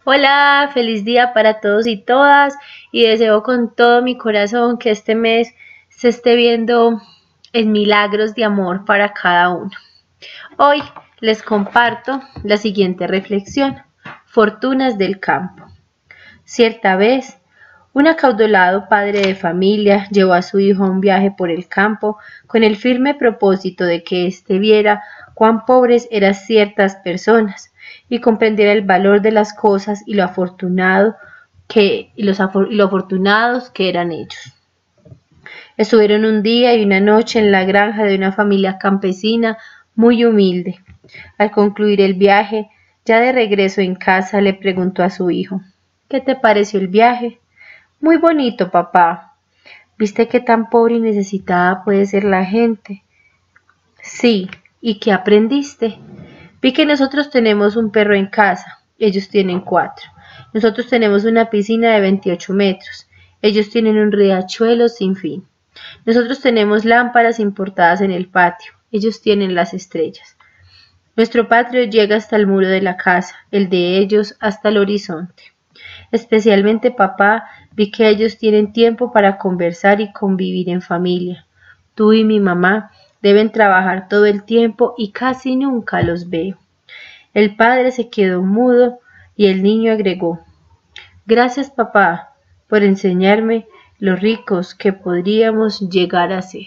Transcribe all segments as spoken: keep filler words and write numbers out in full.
Hola, feliz día para todos y todas y deseo con todo mi corazón que este mes se esté viendo en milagros de amor para cada uno. Hoy les comparto la siguiente reflexión: Fortunas del campo. Cierta vez, un acaudalado padre de familia llevó a su hijo a un viaje por el campo con el firme propósito de que éste viera cuán pobres eran ciertas personas y comprendiera el valor de las cosas y lo afortunado que, y los, y lo afortunados que eran ellos. Estuvieron un día y una noche en la granja de una familia campesina muy humilde. Al concluir el viaje, ya de regreso en casa, le preguntó a su hijo: ¿Qué te pareció el viaje? Muy bonito, papá. ¿Viste qué tan pobre y necesitada puede ser la gente? Sí. ¿Y qué aprendiste? Vi que nosotros tenemos un perro en casa, ellos tienen cuatro. Nosotros tenemos una piscina de veintiocho metros, ellos tienen un riachuelo sin fin. Nosotros tenemos lámparas importadas en el patio, ellos tienen las estrellas. Nuestro patio llega hasta el muro de la casa, el de ellos hasta el horizonte. Especialmente, papá, vi que ellos tienen tiempo para conversar y convivir en familia. Tú y mi mamá deben trabajar todo el tiempo y casi nunca los veo. El padre se quedó mudo y el niño agregó: Gracias, papá, por enseñarme lo ricos que podríamos llegar a ser.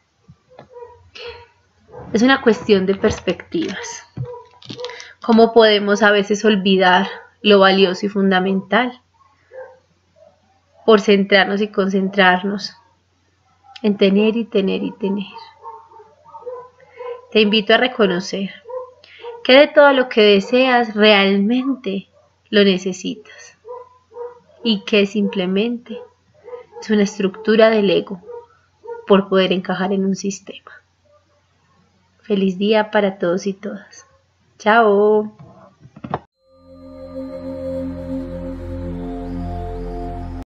Es una cuestión de perspectivas. ¿Cómo podemos a veces olvidar lo valioso y fundamental por centrarnos y concentrarnos en tener y tener y tener? Te invito a reconocer que de todo lo que deseas realmente lo necesitas y que simplemente es una estructura del ego por poder encajar en un sistema. Feliz día para todos y todas. Chao.